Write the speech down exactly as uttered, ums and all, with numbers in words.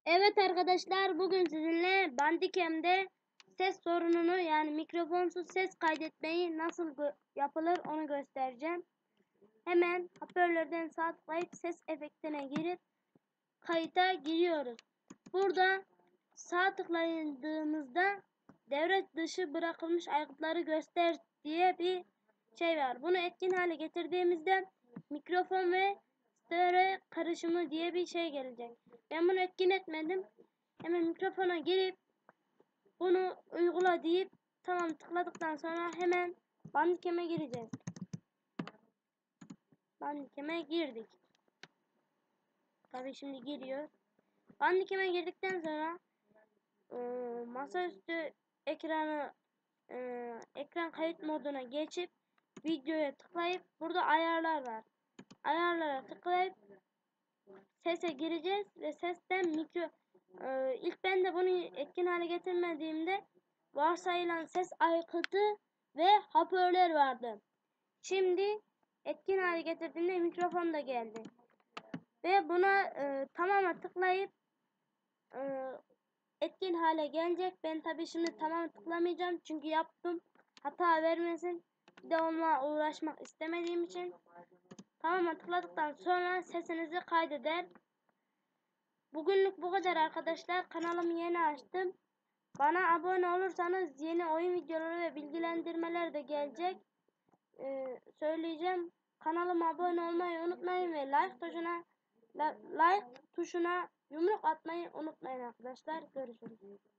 Evet arkadaşlar, bugün sizinle Bandicam'de ses sorununu yani mikrofonsuz ses kaydetmeyi nasıl yapılır onu göstereceğim. Hemen hoparlörden sağ tıklayıp ses efektine girip kayıta giriyoruz. Burada sağ tıkladığımızda devre dışı bırakılmış aygıtları göster diye bir şey var. Bunu etkin hale getirdiğimizde mikrofon ve stereo karışımı diye bir şey gelecek. Ben bunu etkin etmedim. Hemen mikrofona girip bunu uygula deyip tamam tıkladıktan sonra hemen Bandicam'e gireceğiz. Bandicam'e girdik. Tabii şimdi giriyor. Bandicam'e girdikten sonra e, masaüstü ekranı e, ekran kayıt moduna geçip videoya tıklayıp burada ayarlar var. Ayarlara tıklayıp sese gireceğiz ve sesten mikro e, ilk ben de bunu etkin hale getirmediğimde varsayılan ses aygıtı ve hoparlör vardı. Şimdi etkin hale getirdiğimde mikrofon da geldi. Ve buna e, tamama tıklayıp e, etkin hale gelecek. Ben tabi şimdi tamam tıklamayacağım çünkü yaptım. Hata vermesin. Bir de onunla uğraşmak istemediğim için. Tamam tıkladıktan sonra sesinizi kaydeder. Bugünlük bu kadar arkadaşlar. Kanalımı yeni açtım. Bana abone olursanız yeni oyun videoları ve bilgilendirmeler de gelecek. Ee, söyleyeceğim. Kanalıma abone olmayı unutmayın ve like tuşuna like tuşuna yumruk atmayı unutmayın arkadaşlar. Görüşürüz.